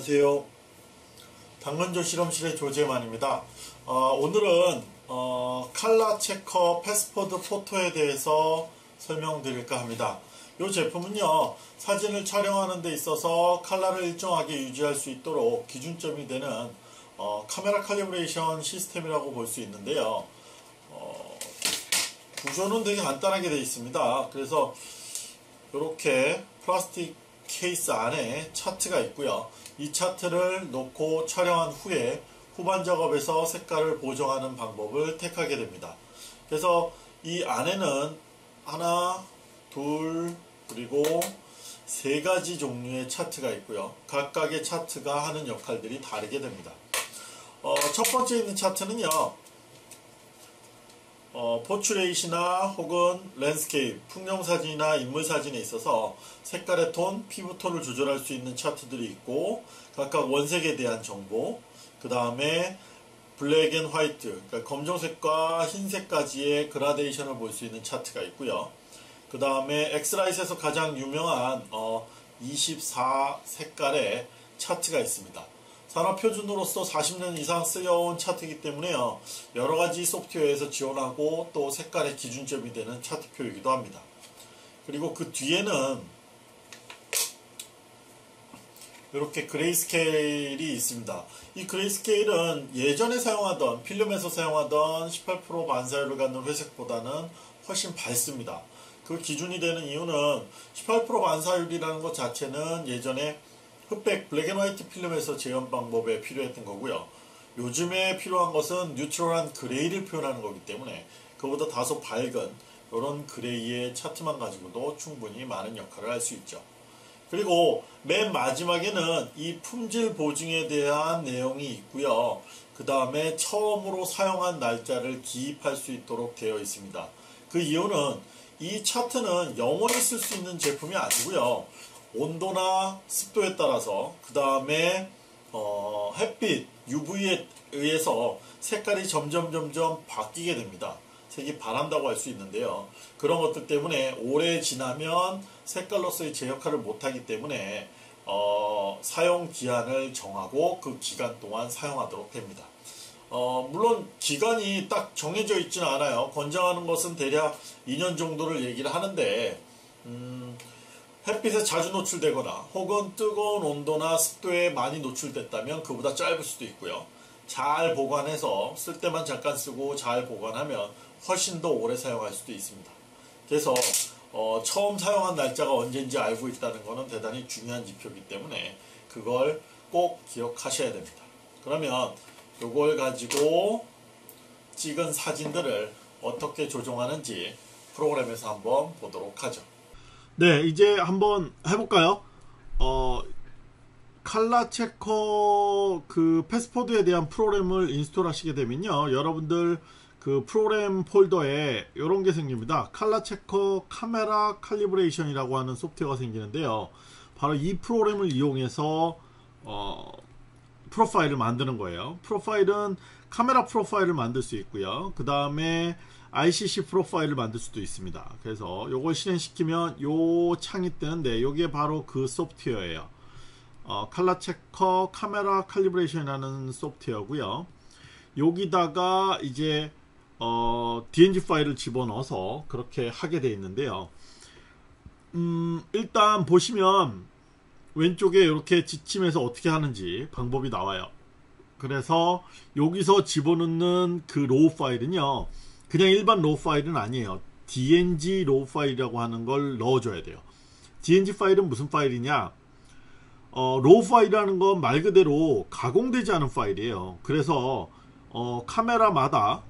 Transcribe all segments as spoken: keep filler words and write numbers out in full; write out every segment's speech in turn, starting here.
안녕하세요. 당근조 실험실의 조재만입니다. 어, 오늘은 어, 칼라 체커 패스포드 포토에 대해서 설명드릴까 합니다. 이 제품은요, 사진을 촬영하는 데 있어서 칼라를 일정하게 유지할 수 있도록 기준점이 되는 어, 카메라 칼리브레이션 시스템이라고 볼 수 있는데요. 어, 구조는 되게 간단하게 되어 있습니다. 그래서 이렇게 플라스틱 케이스 안에 차트가 있고요. 이 차트를 놓고 촬영한 후에 후반 작업에서 색깔을 보정하는 방법을 택하게 됩니다. 그래서 이 안에는 하나, 둘, 그리고 세 가지 종류의 차트가 있고요. 각각의 차트가 하는 역할들이 다르게 됩니다. 어, 첫 번째 있는 차트는요, 어, 포트레이트나 혹은 랜드스케이프, 풍경사진이나 인물사진에 있어서 색깔의 톤, 피부톤을 조절할 수 있는 차트들이 있고, 각각 원색에 대한 정보, 그 다음에 블랙 앤 화이트, 그러니까 검정색과 흰색까지의 그라데이션을 볼 수 있는 차트가 있고요. 그 다음에 엑스라이트에서 가장 유명한 어, 이십사 색깔의 차트가 있습니다. 산업표준으로서 사십 년 이상 쓰여온 차트이기 때문에요, 여러가지 소프트웨어에서 지원하고 또 색깔의 기준점이 되는 차트표이기도 합니다. 그리고 그 뒤에는 이렇게 그레이스케일이 있습니다. 이 그레이스케일은 예전에 사용하던, 필름에서 사용하던 십팔 퍼센트 반사율을 갖는 회색보다는 훨씬 밝습니다. 그 기준이 되는 이유는 십팔 퍼센트 반사율이라는 것 자체는 예전에 흑백 블랙 앤 화이트 필름에서 재현 방법에 필요했던 거고요. 요즘에 필요한 것은 뉴트럴한 그레이를 표현하는 거기 때문에 그보다 다소 밝은 이런 그레이의 차트만 가지고도 충분히 많은 역할을 할 수 있죠. 그리고 맨 마지막에는 이 품질 보증에 대한 내용이 있고요. 그 다음에 처음으로 사용한 날짜를 기입할 수 있도록 되어 있습니다. 그 이유는 이 차트는 영원히 쓸 수 있는 제품이 아니고요. 온도나 습도에 따라서, 그 다음에 어, 햇빛, 유브이에 의해서 색깔이 점점 점점 바뀌게 됩니다. 색이 변한다고 할 수 있는데요. 그런 것들 때문에 오래 지나면 색깔로서의 제 역할을 못하기 때문에 어, 사용 기한을 정하고 그 기간 동안 사용하도록 됩니다. 어, 물론 기간이 딱 정해져 있지는 않아요. 권장하는 것은 대략 이 년 정도를 얘기를 하는데, 음, 햇빛에 자주 노출되거나 혹은 뜨거운 온도나 습도에 많이 노출됐다면 그보다 짧을 수도 있고요. 잘 보관해서 쓸 때만 잠깐 쓰고 잘 보관하면 훨씬 더 오래 사용할 수도 있습니다. 그래서 어, 처음 사용한 날짜가 언제인지 알고 있다는 것은 대단히 중요한 지표이기 때문에 그걸 꼭 기억하셔야 됩니다. 그러면 이걸 가지고 찍은 사진들을 어떻게 조정하는지 프로그램에서 한번 보도록 하죠. 네, 이제 한번 해볼까요? 어, 칼라 체커 그 패스포드에 대한 프로그램을 인스톨 하시게 되면요, 여러분들 그 프로그램 폴더에 이런 게 생깁니다. 칼라 체커 카메라 칼리브레이션이라고 하는 소프트웨어가 생기는데요, 바로 이 프로그램을 이용해서 어, 프로파일을 만드는 거예요. 프로파일은 카메라 프로파일을 만들 수 있고요. 그 다음에 아이씨씨 프로파일을 만들 수도 있습니다. 그래서 요걸 실행시키면 요 창이 뜨는데, 요게 바로 그 소프트웨어예요. 어, 칼라 체커 카메라 칼리브레이션이라는 소프트웨어고요. 여기다가 이제 어, 디엔지 파일을 집어넣어서 그렇게 하게 되어 있는데요. 음, 일단 보시면 왼쪽에 이렇게 지침에서 어떻게 하는지 방법이 나와요. 그래서 여기서 집어넣는 그 로우 파일은요, 그냥 일반 로우 파일은 아니에요. 디엔지 로우 파일이라고 하는 걸 넣어줘야 돼요. 디엔지 파일은 무슨 파일이냐? 어, 로우 파일이라는 건 말 그대로 가공되지 않은 파일이에요. 그래서 어, 카메라마다,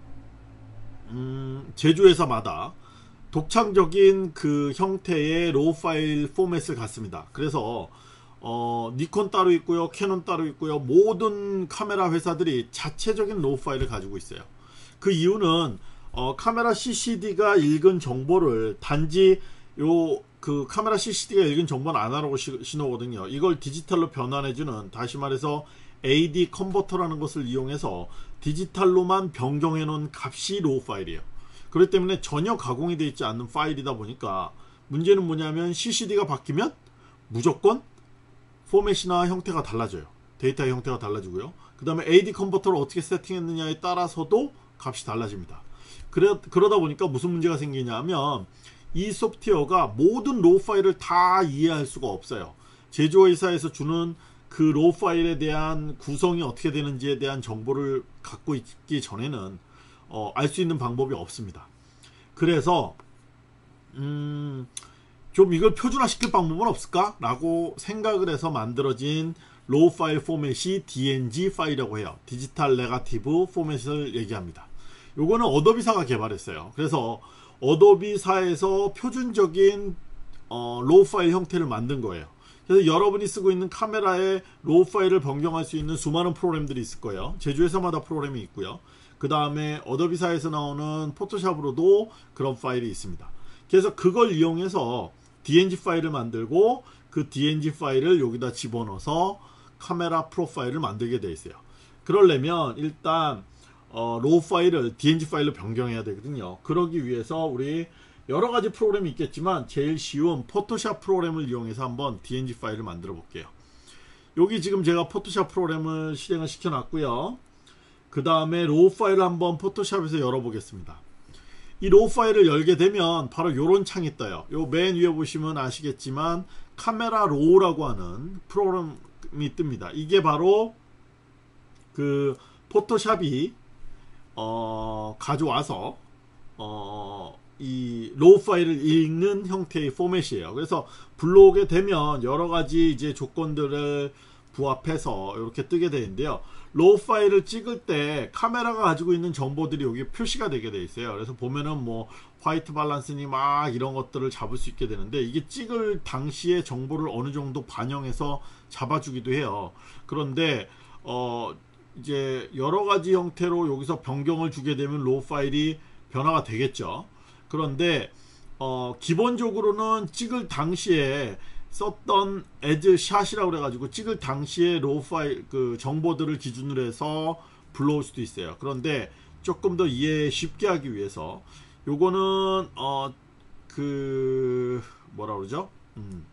음, 제조회사마다 독창적인 그 형태의 로우 파일 포맷을 갖습니다. 그래서 어, 니콘 따로 있고요, 캐논 따로 있고요. 모든 카메라 회사들이 자체적인 로우 파일을 가지고 있어요. 그 이유는 어, 카메라 씨씨디가 읽은 정보를 단지 요 그 카메라 씨씨디가 읽은 정보는 아날로그 신호거든요. 이걸 디지털로 변환해주는, 다시 말해서 에이디 컨버터라는 것을 이용해서 디지털로만 변경해 놓은 값이 로우 파일이에요. 그렇기 때문에 전혀 가공이 되어 있지 않는 파일이다 보니까 문제는 뭐냐면 씨씨디가 바뀌면 무조건 포맷이나 형태가 달라져요. 데이터 형태가 달라지고요. 그 다음에 에이디 컨버터를 어떻게 세팅했느냐에 따라서도 값이 달라집니다. 그래, 그러다 보니까 무슨 문제가 생기냐 하면 이 소프트웨어가 모든 로우 파일을 다 이해할 수가 없어요. 제조회사에서 주는 그 로우 파일에 대한 구성이 어떻게 되는지에 대한 정보를 갖고 있기 전에는 어, 알 수 있는 방법이 없습니다. 그래서 음, 좀 이걸 표준화 시킬 방법은 없을까? 라고 생각을 해서 만들어진 로우 파일 포맷이 디엔지 파일이라고 해요. 디지털 네거티브 포맷을 얘기합니다. 요거는 어도비사가 개발했어요. 그래서 어도비사에서 표준적인 어, 로우 파일 형태를 만든 거예요. 그래서 여러분이 쓰고 있는 카메라에 로우 파일을 변경할 수 있는 수많은 프로그램들이 있을 거예요. 제조회사마다 프로그램이 있고요. 그 다음에 어도비사에서 나오는 포토샵으로도 그런 파일이 있습니다. 그래서 그걸 이용해서 디엔지 파일을 만들고 그 디엔지 파일을 여기다 집어넣어서 카메라 프로파일을 만들게 되어 있어요. 그러려면 일단 어, 로우 파일을 디엔지 파일로 변경해야 되거든요. 그러기 위해서 우리 여러가지 프로그램이 있겠지만 제일 쉬운 포토샵 프로그램을 이용해서 한번 디엔지 파일을 만들어 볼게요. 여기 지금 제가 포토샵 프로그램을 실행을 시켜 놨고요. 그 다음에 로우 파일을 한번 포토샵에서 열어 보겠습니다. 이 로우 파일을 열게 되면 바로 요런 창이 떠요. 요 맨 위에 보시면 아시겠지만 카메라 로우라고 하는 프로그램이 뜹니다. 이게 바로 그 포토샵이 어 가져와서 어 이 로우 파일을 읽는 형태의 포맷이에요. 그래서 불러오게 되면 여러가지 이제 조건들을 부합해서 이렇게 뜨게 되는데요. 로우 파일을 찍을 때 카메라가 가지고 있는 정보들이 여기 표시가 되게 돼 있어요. 그래서 보면은 뭐 화이트 밸런스니 막 이런 것들을 잡을 수 있게 되는데 이게 찍을 당시의 정보를 어느 정도 반영해서 잡아주기도 해요. 그런데 어 이제 여러 가지 형태로 여기서 변경을 주게 되면 로우 파일이 변화가 되겠죠. 그런데 어 기본적으로는 찍을 당시에 썼던 as 샷이라고 그래가지고 찍을 당시에 로우 파일 그 정보들을 기준으로 해서 불러올 수도 있어요. 그런데 조금 더 이해 쉽게 하기 위해서 요거는 어 그 뭐라 그러죠? 음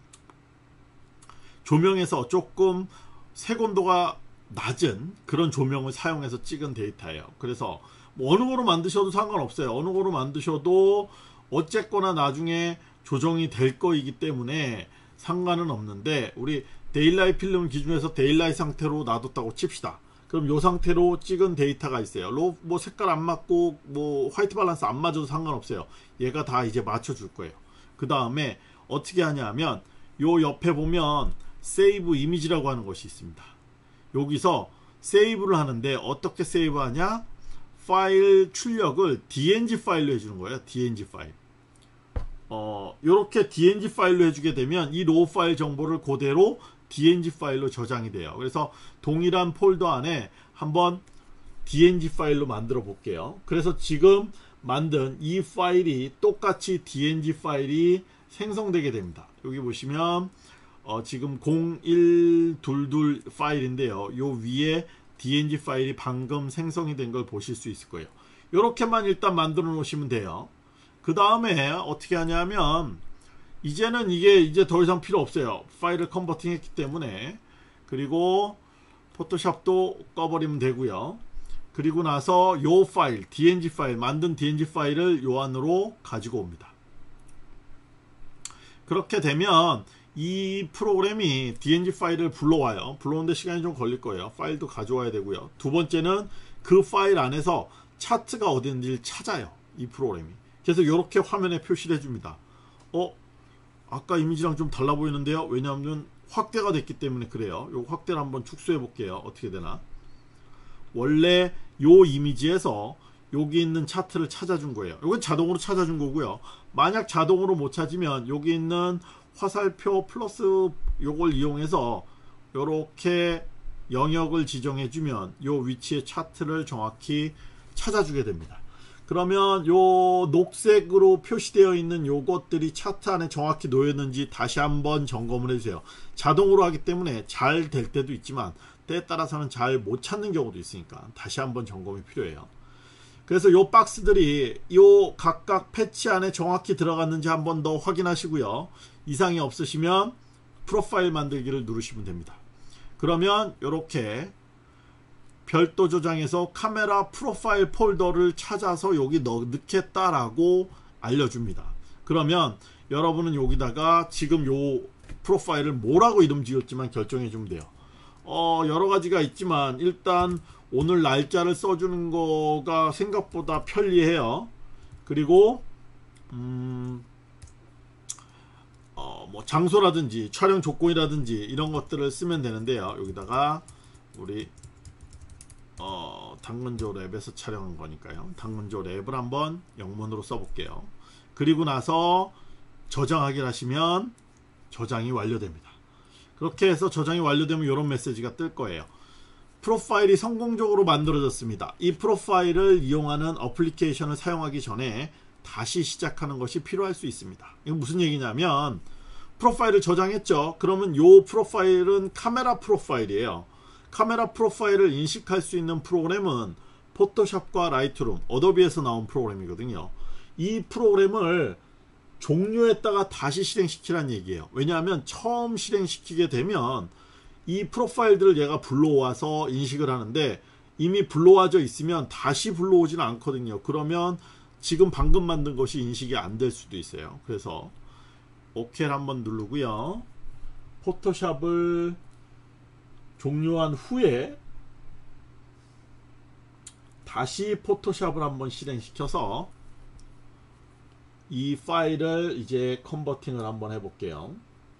조명에서 조금 색온도가 낮은 그런 조명을 사용해서 찍은 데이터예요. 그래서 뭐 어느 거로 만드셔도 상관없어요. 어느 거로 만드셔도 어쨌거나 나중에 조정이 될 거이기 때문에 상관은 없는데 우리 데일라이트 필름 기준에서 데일라이트 상태로 놔뒀다고 칩시다. 그럼 요 상태로 찍은 데이터가 있어요. 로, 뭐 색깔 안 맞고 뭐 화이트 밸런스 안 맞아도 상관없어요. 얘가 다 이제 맞춰줄 거예요. 그 다음에 어떻게 하냐 하면 요 옆에 보면 세이브 이미지라고 하는 것이 있습니다. 여기서 세이브를 하는데 어떻게 세이브 하냐? 파일 출력을 디엔지 파일로 해주는 거예요. 디엔지 파일. 어, 요렇게 디엔지 파일로 해주게 되면 이 로우 파일 정보를 그대로 디엔지 파일로 저장이 돼요. 그래서 동일한 폴더 안에 한번 디엔지 파일로 만들어 볼게요. 그래서 지금 만든 이 파일이 똑같이 디엔지 파일이 생성되게 됩니다. 여기 보시면 어, 지금 공일이이 파일인데요. 요 위에 디엔지 파일이 방금 생성이 된 걸 보실 수 있을 거예요. 이렇게만 일단 만들어 놓으시면 돼요. 그 다음에 어떻게 하냐면 이제는 이게 이제 더 이상 필요 없어요. 파일을 컨버팅 했기 때문에. 그리고 포토샵도 꺼버리면 되고요. 그리고 나서 요 파일 디엔지 파일 만든 디엔지 파일을 요 안으로 가지고 옵니다. 그렇게 되면 이 프로그램이 디엔지 파일을 불러와요. 불러오는데 시간이 좀 걸릴 거예요. 파일도 가져와야 되고요. 두 번째는 그 파일 안에서 차트가 어디 있는지를 찾아요. 이 프로그램이. 그래서 이렇게 화면에 표시를 해줍니다. 어? 아까 이미지랑 좀 달라 보이는데요. 왜냐하면 확대가 됐기 때문에 그래요. 요 확대를 한번 축소해 볼게요. 어떻게 되나? 원래 요 이미지에서 여기 있는 차트를 찾아준 거예요. 이건 자동으로 찾아준 거고요. 만약 자동으로 못 찾으면 여기 있는 화살표 플러스 요걸 이용해서 요렇게 영역을 지정해 주면 요 위치의 차트를 정확히 찾아주게 됩니다. 그러면 요 녹색으로 표시되어 있는 요것들이 차트 안에 정확히 놓였는지 다시 한번 점검을 해주세요. 자동으로 하기 때문에 잘 될 때도 있지만 때에 따라서는 잘 못 찾는 경우도 있으니까 다시 한번 점검이 필요해요. 그래서 요 박스들이 요 각각 패치 안에 정확히 들어갔는지 한번 더 확인하시고요. 이상이 없으시면 프로파일 만들기를 누르시면 됩니다. 그러면 이렇게 별도 저장해서 카메라 프로파일 폴더를 찾아서 여기 넣겠다라고 알려줍니다. 그러면 여러분은 여기다가 지금 요 프로파일을 뭐라고 이름 지었지만 결정해 주면 돼요. 어, 여러 가지가 있지만 일단 오늘 날짜를 써주는 거가 생각보다 편리해요. 그리고 음, 어, 뭐 장소라든지 촬영 조건이라든지 이런 것들을 쓰면 되는데요. 여기다가 우리 어, 당근조 랩에서 촬영한 거니까요. 당근조 랩을 한번 영문으로 써볼게요. 그리고 나서 저장하기를 하시면 저장이 완료됩니다. 그렇게 해서 저장이 완료되면 이런 메시지가 뜰 거예요. 프로파일이 성공적으로 만들어졌습니다. 이 프로파일을 이용하는 어플리케이션을 사용하기 전에 다시 시작하는 것이 필요할 수 있습니다. 이건 무슨 얘기냐면 프로파일을 저장했죠. 그러면 이 프로파일은 카메라 프로파일이에요. 카메라 프로파일을 인식할 수 있는 프로그램은 포토샵과 라이트룸, 어도비에서 나온 프로그램이거든요. 이 프로그램을 종료했다가 다시 실행시키란 얘기예요. 왜냐하면 처음 실행시키게 되면 이 프로파일들을 얘가 불러와서 인식을 하는데 이미 불러와져 있으면 다시 불러오지는 않거든요. 그러면 지금 방금 만든 것이 인식이 안 될 수도 있어요. 그래서 오케이를 한번 누르고요. 포토샵을 종료한 후에 다시 포토샵을 한번 실행시켜서 이 파일을 이제 컨버팅을 한번 해볼게요.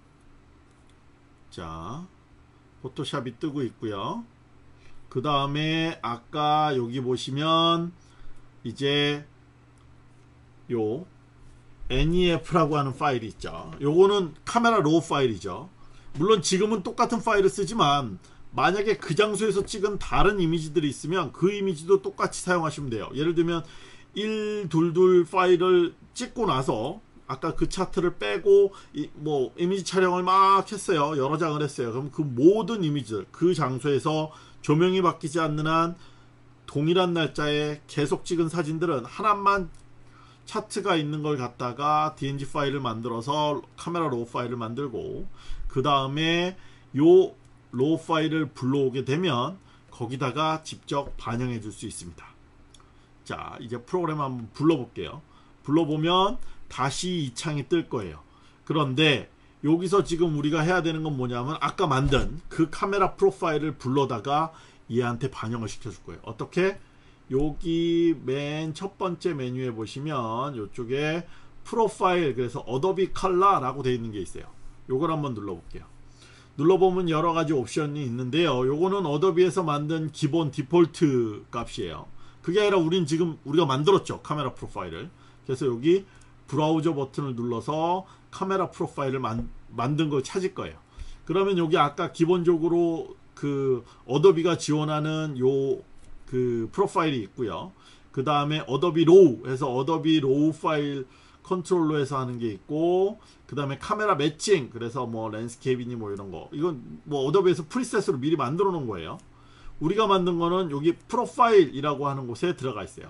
자, 포토샵이 뜨고 있고요. 그 다음에 아까 여기 보시면 이제 요 엔이에프라고 하는 파일이 있죠. 요거는 카메라 로우 파일이죠. 물론 지금은 똑같은 파일을 쓰지만 만약에 그 장소에서 찍은 다른 이미지들이 있으면 그 이미지도 똑같이 사용하시면 돼요. 예를 들면 일이이이 파일을 찍고 나서 아까 그 차트를 빼고 이, 뭐 이미지 촬영을 막 했어요. 여러 장을 했어요. 그럼 그 모든 이미지들 그 장소에서 조명이 바뀌지 않는 한 동일한 날짜에 계속 찍은 사진들은 하나만 차트가 있는 걸 갖다가 디엔지 파일을 만들어서 카메라 로우 파일을 만들고 그 다음에 요 로우 파일을 불러오게 되면 거기다가 직접 반영해 줄 수 있습니다. 자, 이제 프로그램 한번 불러볼게요. 불러보면 다시 이 창이 뜰 거예요. 그런데 여기서 지금 우리가 해야 되는 건 뭐냐면 아까 만든 그 카메라 프로파일을 불러다가 얘한테 반영을 시켜줄 거예요. 어떻게? 여기 맨 첫 번째 메뉴에 보시면 이쪽에 프로파일, 그래서 어도비 컬러라고 되어 있는 게 있어요. 요걸 한번 눌러볼게요. 눌러보면 여러가지 옵션이 있는데요. 요거는 어도비에서 만든 기본 디폴트 값이에요. 그게 아니라 우린 지금 우리가 만들었죠, 카메라 프로파일을. 그래서 여기 브라우저 버튼을 눌러서 카메라 프로파일을 만, 만든 걸 찾을 거예요. 그러면 여기 아까 기본적으로 그 어도비가 지원하는 요 그 프로파일이 있고요. 그 다음에 어도비 로우 해서 어도비 로우 파일 컨트롤로 해서 하는 게 있고, 그 다음에 카메라 매칭, 그래서 뭐 랜스케이프니 뭐 이런 거, 이건 뭐 어도비에서 프리셋으로 미리 만들어 놓은 거예요. 우리가 만든 거는 여기 프로파일이라고 하는 곳에 들어가 있어요.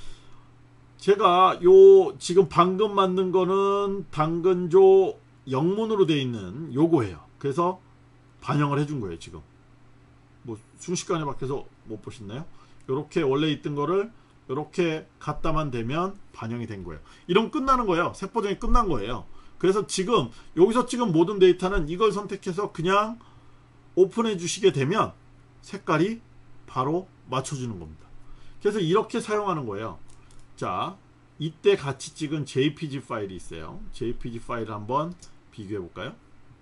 제가 요 지금 방금 만든 거는 당근조 영문으로 되어 있는 요거예요. 그래서 반영을 해준 거예요. 지금 뭐 순식간에 밖에서 못 보셨나요? 요렇게 원래 있던 거를 이렇게 갖다만 대면 반영이 된 거예요. 이러면 끝나는 거예요. 색 버전이 끝난 거예요. 그래서 지금 여기서 찍은 모든 데이터는 이걸 선택해서 그냥 오픈해 주시게 되면 색깔이 바로 맞춰주는 겁니다. 그래서 이렇게 사용하는 거예요. 자, 이때 같이 찍은 제이피지 파일이 있어요. 제이피지 파일을 한번 비교해 볼까요?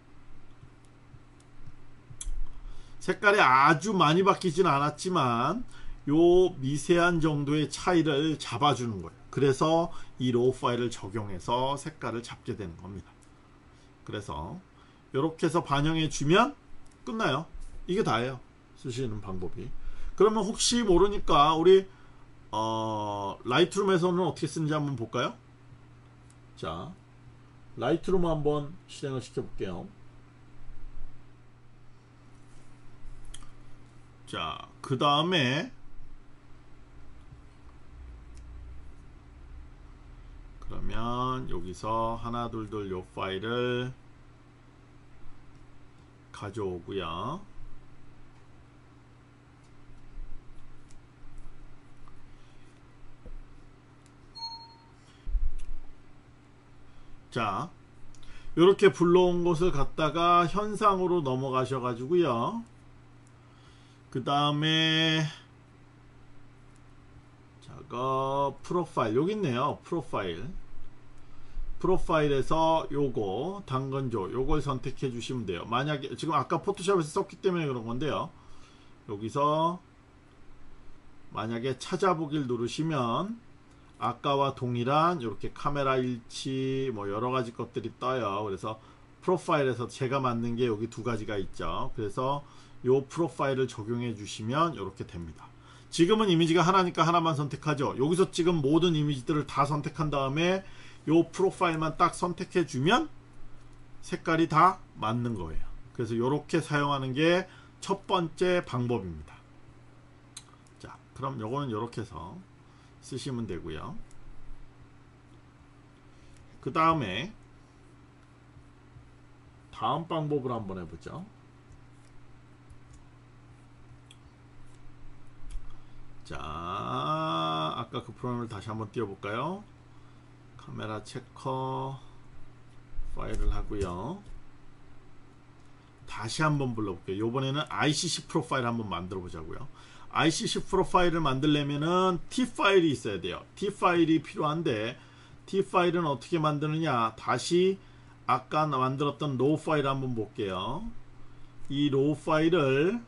색깔이 아주 많이 바뀌진 않았지만 요 미세한 정도의 차이를 잡아주는 거예요. 그래서 이 로우 파일을 적용해서 색깔을 잡게 되는 겁니다. 그래서 이렇게 해서 반영해 주면 끝나요. 이게 다예요. 쓰시는 방법이. 그러면 혹시 모르니까 우리 어, 라이트룸에서는 어떻게 쓰는지 한번 볼까요? 자, 라이트룸 한번 실행을 시켜 볼게요. 자, 그 다음에 그러면 여기서 하나 둘둘 요 파일을 가져오고요. 자, 이렇게 불러온 것을 갖다가 현상으로 넘어가셔 가지고요. 그 다음에 자가 프로파일 여기 있네요. 프로파일 프로파일에서 요거 당근조 요걸 선택해 주시면 돼요. 만약에 지금 아까 포토샵에서 썼기 때문에 그런 건데요. 여기서 만약에 찾아보기를 누르시면 아까와 동일한 이렇게 카메라 일치 뭐 여러가지 것들이 떠요. 그래서 프로파일에서 제가 만든 게 여기 두 가지가 있죠. 그래서 요 프로파일을 적용해 주시면 이렇게 됩니다. 지금은 이미지가 하나니까 하나만 선택하죠. 여기서 지금 모든 이미지들을 다 선택한 다음에 요 프로파일만 딱 선택해 주면 색깔이 다 맞는 거예요. 그래서 이렇게 사용하는 게 첫 번째 방법입니다. 자, 그럼 요거는 이렇게 해서 쓰시면 되고요. 그 다음에 다음 방법을 한번 해보죠. 자, 아까 그 프로그램을 다시 한번 띄워볼까요? 카메라 체커 파일을 하고요. 다시 한번 불러볼게요. 요번에는 아이씨씨 프로파일 한번 만들어 보자고요. 아이씨씨 프로파일을 만들려면은 T 파일이 있어야 돼요. T 파일이 필요한데 T 파일은 어떻게 만드느냐? 다시 아까 만들었던 로우 파일 한번 볼게요. 이 로우 파일을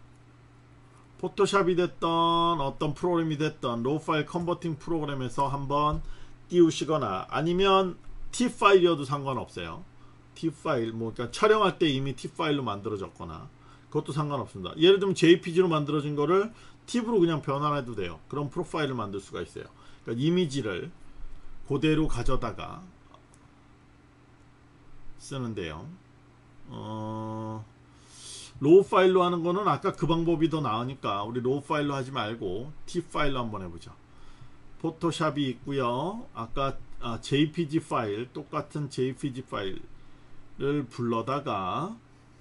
포토샵이 됐던 어떤 프로그램이 됐던 로우 파일 컨버팅 프로그램에서 한번 띄우시거나 아니면 T 파일이어도 상관없어요. T 파일 뭐 그러니까 촬영할 때 이미 T 파일로 만들어졌거나 그것도 상관없습니다. 예를 들면 제이피지로 만들어진 거를 팁으로 그냥 변환해도 돼요. 그럼 프로파일을 만들 수가 있어요. 그러니까 이미지를 그대로 가져다가 쓰는데요. 어, 로우 파일로 하는 거는 아까 그 방법이 더 나으니까 우리 로우 파일로 하지 말고 T 파일로 한번 해보죠. 포토샵이 있고요. 아까 아, 제이피지 파일 똑같은 제이피지 파일을 불러다가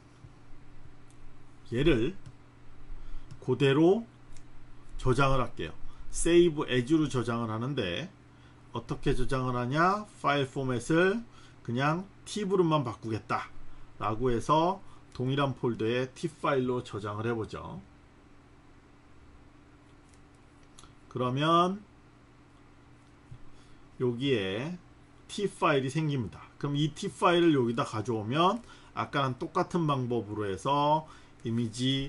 얘를 그대로 저장을 할게요. Save As로 저장을 하는데 어떻게 저장을 하냐? 파일 포맷을 그냥 팁으로만 바꾸겠다 라고 해서 동일한 폴더에 팁 파일로 저장을 해보죠. 그러면 여기에 팁 파일이 생깁니다. 그럼 이 팁 파일을 여기다 가져오면 아까랑 똑같은 방법으로 해서 이미지에서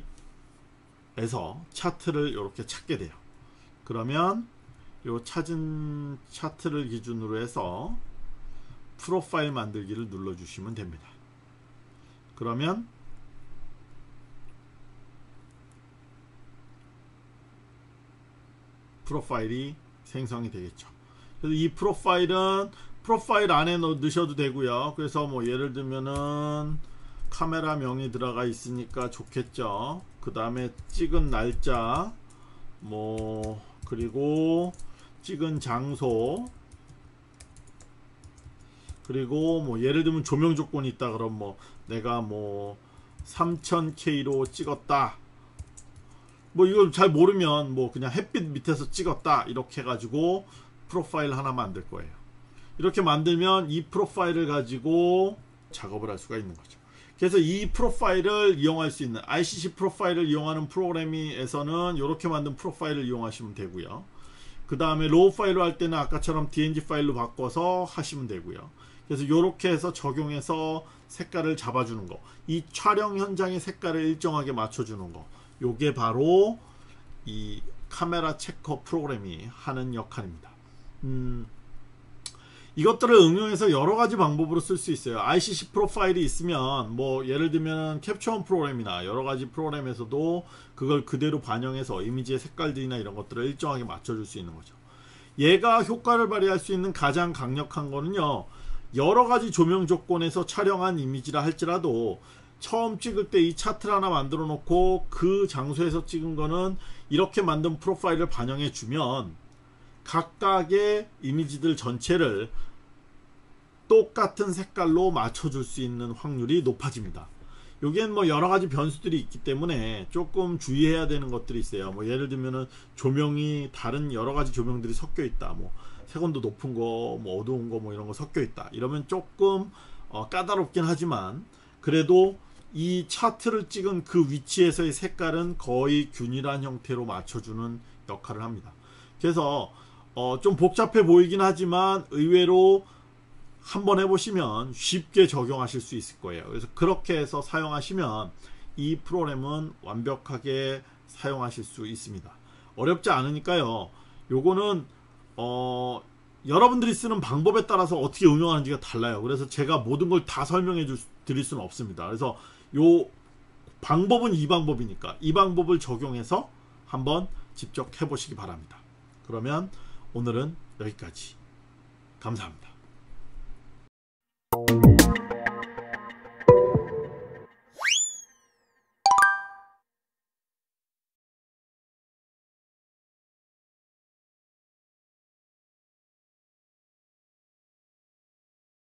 차트를 이렇게 찾게 돼요. 그러면 요 찾은 차트를 기준으로 해서 프로파일 만들기를 눌러주시면 됩니다. 그러면 프로파일이 생성이 되겠죠. 그래서 이 프로파일은 프로파일 안에 넣으셔도 되고요. 그래서 뭐 예를 들면은 카메라 명이 들어가 있으니까 좋겠죠. 그 다음에 찍은 날짜 뭐 그리고 찍은 장소 그리고 뭐 예를 들면 조명 조건이 있다 그럼 뭐 내가 뭐 삼천 케이로 찍었다 뭐 이걸 잘 모르면 뭐 그냥 햇빛 밑에서 찍었다 이렇게 해가지고 프로파일 하나 만들 거예요. 이렇게 만들면 이 프로파일을 가지고 작업을 할 수가 있는 거죠. 그래서 이 프로파일을 이용할 수 있는 아이씨씨 프로파일을 이용하는 프로그램에서는 이렇게 만든 프로파일을 이용하시면 되고요. 그 다음에 로우 파일로 할 때는 아까처럼 디엔지 파일로 바꿔서 하시면 되고요. 그래서 이렇게 해서 적용해서 색깔을 잡아주는 거, 이 촬영 현장의 색깔을 일정하게 맞춰주는 거, 요게 바로 이 카메라 체커 프로그램이 하는 역할입니다. 음, 이것들을 응용해서 여러가지 방법으로 쓸 수 있어요. 아이씨씨 프로파일이 있으면 뭐 예를 들면 캡처원 프로그램이나 여러가지 프로그램에서도 그걸 그대로 반영해서 이미지의 색깔들이나 이런 것들을 일정하게 맞춰줄 수 있는 거죠. 얘가 효과를 발휘할 수 있는 가장 강력한 거는요, 여러가지 조명 조건에서 촬영한 이미지라 할지라도 처음 찍을 때 이 차트를 하나 만들어 놓고 그 장소에서 찍은 거는 이렇게 만든 프로파일을 반영해 주면 각각의 이미지들 전체를 똑같은 색깔로 맞춰줄 수 있는 확률이 높아집니다. 여기엔 뭐 여러가지 변수들이 있기 때문에 조금 주의해야 되는 것들이 있어요. 뭐 예를 들면은 조명이 다른 여러가지 조명들이 섞여 있다. 뭐 색온도 높은 거, 뭐 어두운 거, 뭐 이런 거 섞여 있다. 이러면 조금 어, 까다롭긴 하지만 그래도 이 차트를 찍은 그 위치에서의 색깔은 거의 균일한 형태로 맞춰주는 역할을 합니다. 그래서 어, 좀 복잡해 보이긴 하지만 의외로 한번 해보시면 쉽게 적용하실 수 있을 거예요. 그래서 그렇게 해서 사용하시면 이 프로그램은 완벽하게 사용하실 수 있습니다. 어렵지 않으니까요. 요거는 어, 여러분들이 쓰는 방법에 따라서 어떻게 응용하는지가 달라요. 그래서 제가 모든 걸 다 설명해 줄, 드릴 수는 없습니다. 그래서 요 방법은 이 방법이니까 이 방법을 적용해서 한번 직접 해보시기 바랍니다. 그러면 오늘은 여기까지. 감사합니다.